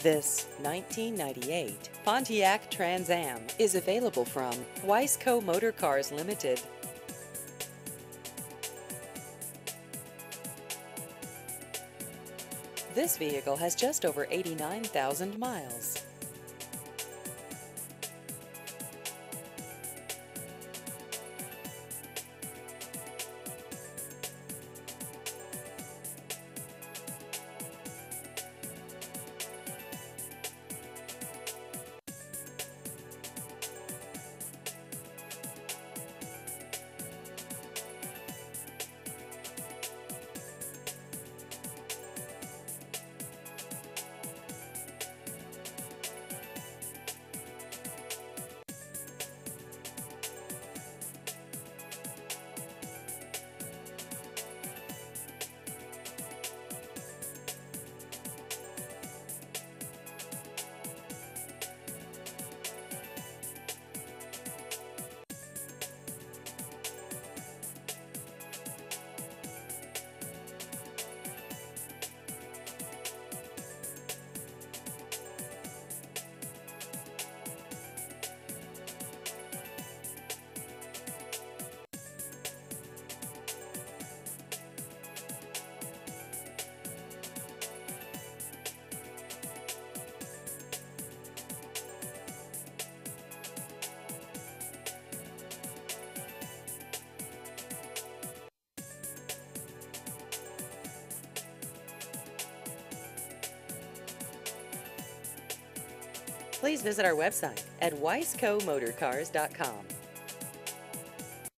This 1998 Pontiac Trans Am is available from Weisco Motor Cars Limited. This vehicle has just over 89,000 miles. Please visit our website at weiscomotorcars.com.